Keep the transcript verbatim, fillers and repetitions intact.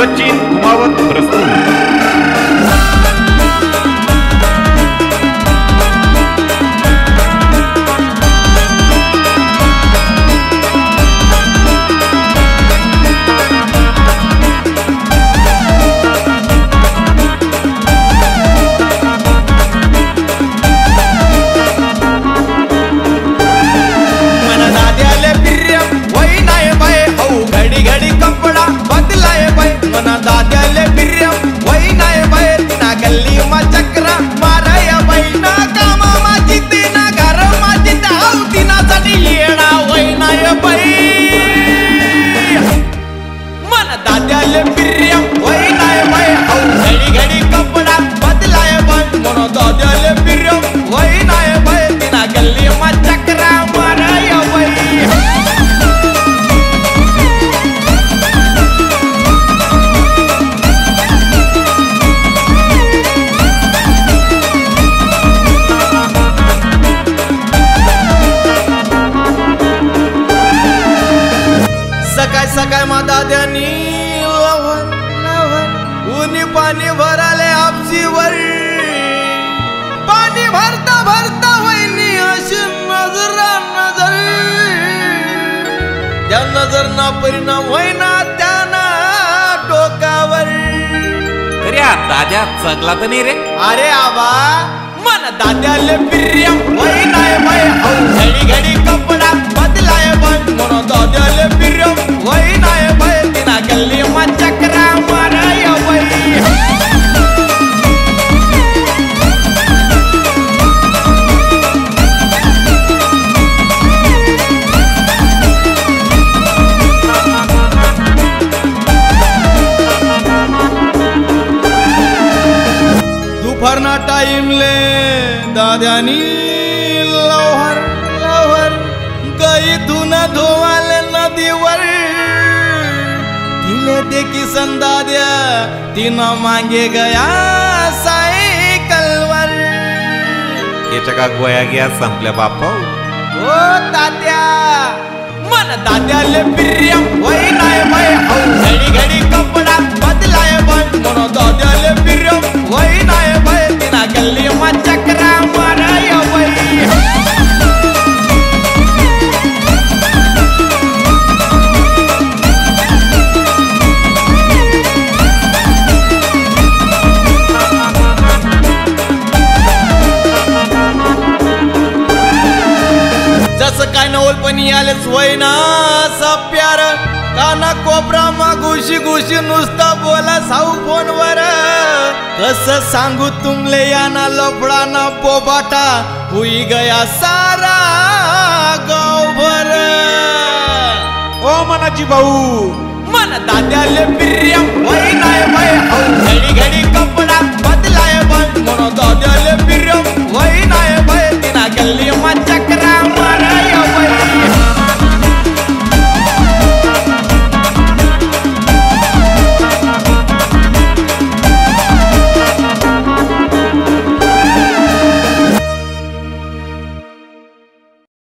सचिन कुमावत प्रस्तुत। सकाळ सकाळ मा दाद्यानी लवण लवण ऊनी पाणी भराले आपशीवर पाणी भरता भरता वहिनी अशी नजर नजर त्या नजर ना परिणाम होईना त्याना डोकावर। अरे दाद्या चगला तर नाही रे? अरे आबा मन दाद्याले प्रियम वहिनाय बाय औ घडी घडी कपडा बदलाय बाय मन दाद्याले प्रियम वहिनाय बाय तिना गल्ली मा चक्रा माराय बाय। दुपारना टाइम ले दाद्यानी लवहर लवहर गई धुना धोवाले नदीवर तिले देखी संदाद्या तिना मांगे गया सायकलवर। याच्या का गोया गया संपल्या बापा। ओ दाद्या मन दाद्याले प्रियम वहिनाय बाय औ घडी घडी कपडा बदलाय बाय मन दाद्याले प्रियम वहिनाय बाय तिना गल्ली मा चक्रा माराय बाय। जसं काय नवलपणी आलेच वयना असा प्यार काना कोपरा मा घुशी घुशी नुसता बोला साऊ फोनवर कसं सांगू तुमले याना लफडा ना बोबाटा हुई गया सारा गावभर। ओ मनाची भाऊ मन दाद्याले प्रियम वहिनाय